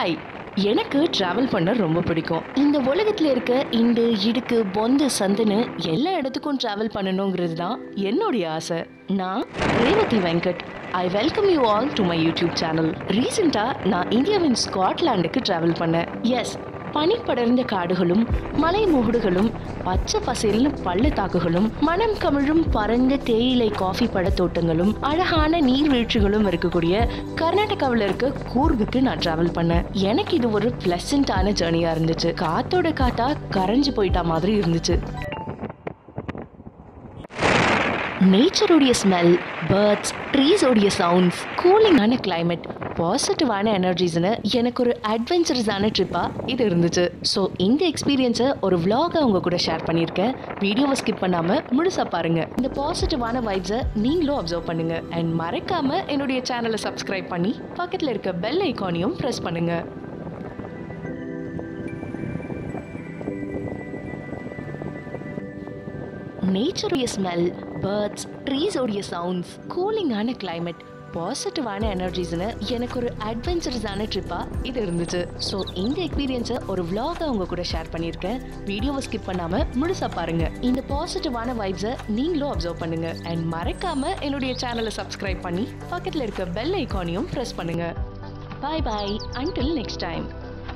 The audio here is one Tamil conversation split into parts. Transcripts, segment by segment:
ஹாய், எனக்கு டிராவல் பண்ண ரொம்ப பிடிக்கும். இந்த உலகத்துல இருக்க இண்டு, இடுக்கு, பொந்து, சந்துன்னு எல்லா இடத்துக்கும் டிராவல் பண்ணணுங்கிறது தான் என்னுடைய ஆசை. நான் Revathi Venkat. I welcome you all to my YouTube channel. ரீசெண்டா நான் இந்தியாவின் ஸ்காட்லாண்டுக்கு டிராவல் பண்ணேன். எஸ், பனி படர்ந்த காடுகளும் மலை முகடுகளும் பச்சை பசேல்னு பள்ளத்தாக்குகளும் மனம் கமிழும் பரந்த தேயிலை காஃபி பட தோட்டங்களும் அழகான நீர்வீழ்ச்சிகளும் இருக்கக்கூடிய கர்நாடகாவில் இருக்க கூர்குக்கு நான் டிராவல் பண்ணேன். எனக்கு இது ஒரு பிளசண்டான ஜேர்னியா இருந்துச்சு. காத்தோட காத்தா கரைஞ்சு போயிட்டா மாதிரி இருந்துச்சு. நேச்சருடைய ஸ்மெல், பேர்ட்ஸ், ட்ரீஸோடைய சவுண்ட்ஸ், கூலிங்கான கிளைமேட், பாசிட்டிவான எனர்ஜிஸ்னு எனக்கு ஒரு அட்வென்ச்சரஸான ட்ரிப்பாக இது இருந்துச்சு. ஸோ இந்த எக்ஸ்பீரியன்ஸை ஒரு விளாகாக உங்கள் கூட ஷேர் பண்ணியிருக்கேன். வீடியோவை ஸ்கிப் பண்ணாமல் முழுசாக பாருங்கள். இந்த பாசிட்டிவான வைப்ஸை நீங்களும் அப்சர்வ் பண்ணுங்கள். அண்ட் மறக்காமல் என்னுடைய சேனலை சப்ஸ்கிரைப் பண்ணி பக்கத்தில் இருக்க பெல் ஐக்கானையும் ப்ரெஸ் பண்ணுங்கள். நேச்சருடைய ஸ்மெல், பேர்ட்ஸ், ட்ரீஸோடைய சவுண்ட்ஸ், கூலிங்கான கிளைமேட், பாசிட்டிவான எனர்ஜிஸ்னு எனக்கு ஒரு அட்வென்ச்சரஸான ட்ரிப்பாக இது இருந்துச்சு. ஸோ இந்த எக்ஸ்பீரியன்ஸை ஒரு விளாகாக உங்கள் கூட ஷேர் பண்ணியிருக்கேன். வீடியோவை ஸ்கிப் பண்ணாமல் முழுசாக பாருங்கள். இந்த பாசிட்டிவான வைப்ஸை நீங்களும் அப்சர்வ் பண்ணுங்கள். அண்ட் மறக்காமல் என்னுடைய சேனலை சப்ஸ்கிரைப் பண்ணி பக்கத்தில் இருக்க பெல் ஐக்கானையும் ப்ரெஸ் பண்ணுங்கள். Bye bye, until next time.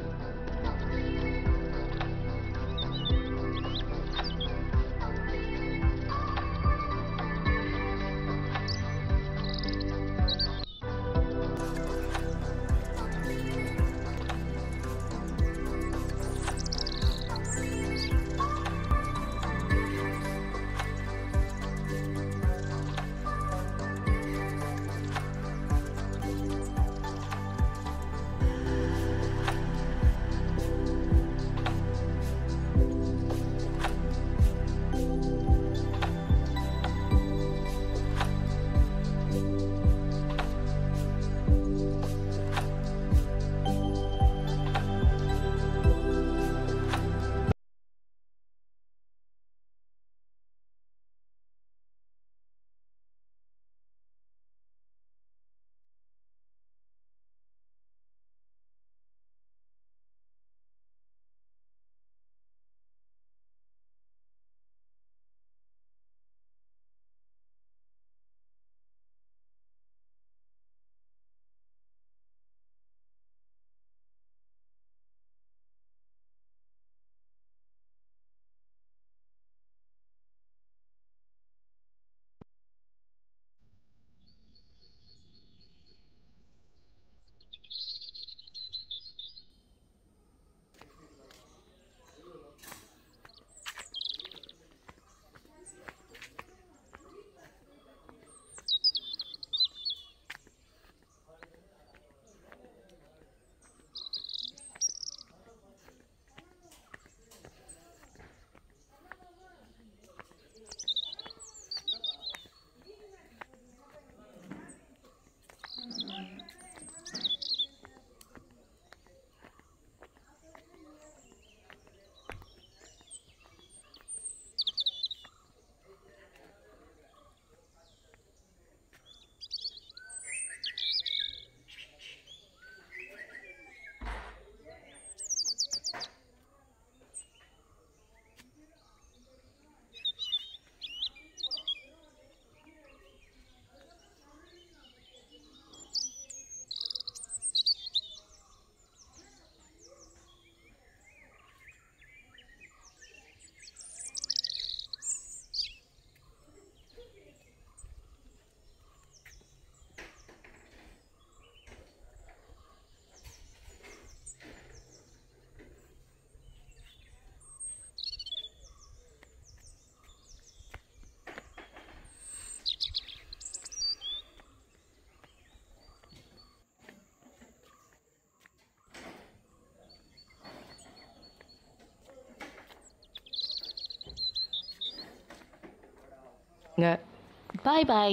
Bye bye.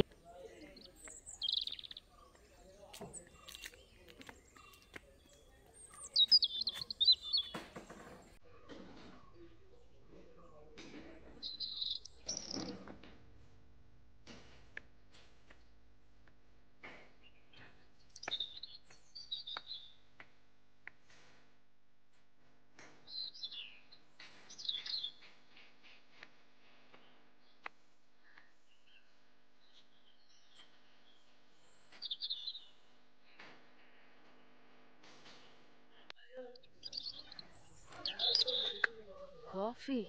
coffee.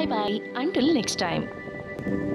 Bye bye. Until next time.